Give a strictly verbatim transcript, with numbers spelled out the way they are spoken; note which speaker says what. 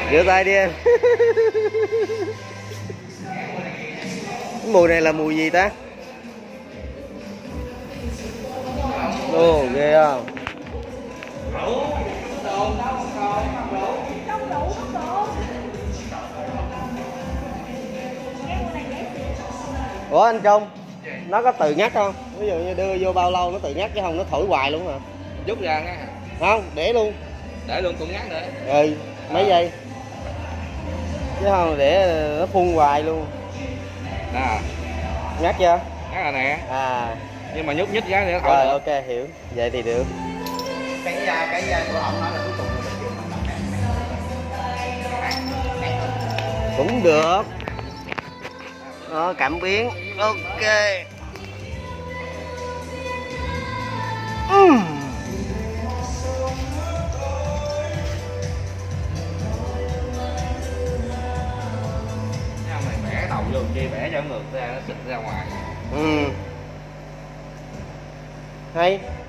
Speaker 1: Rửa tay đi em. Mùi này là mùi gì ta? Ồ, ghê không? Ủa anh Trung, nó có tự ngắt không? Ví dụ như đưa vô bao lâu nó tự ngắt chứ không nó thổi hoài luôn hả?
Speaker 2: Rút ra ngắt hả?
Speaker 1: Không, để luôn.
Speaker 2: Để luôn cũng ngắt nữa.
Speaker 1: Ừ, mấy giây. Chứ không để nó phun hoài luôn.
Speaker 2: Nè.
Speaker 1: Ngắt chưa?
Speaker 2: Ngắt rồi nè.
Speaker 1: À.
Speaker 2: Nhưng mà nhúc nhích giá thì nó thổi.
Speaker 1: Rồi
Speaker 2: Được.
Speaker 1: ok, hiểu. Vậy thì được.
Speaker 3: Cái cái của ông nói là cuối cùng là phải chịu mình
Speaker 1: Cũng được. Đó, cảm biến. Ok. Uhm.
Speaker 2: Mày bẻ đầu vô chi bẻ cho ngược ra nó xịt ra ngoài.
Speaker 1: Ừ. Hay.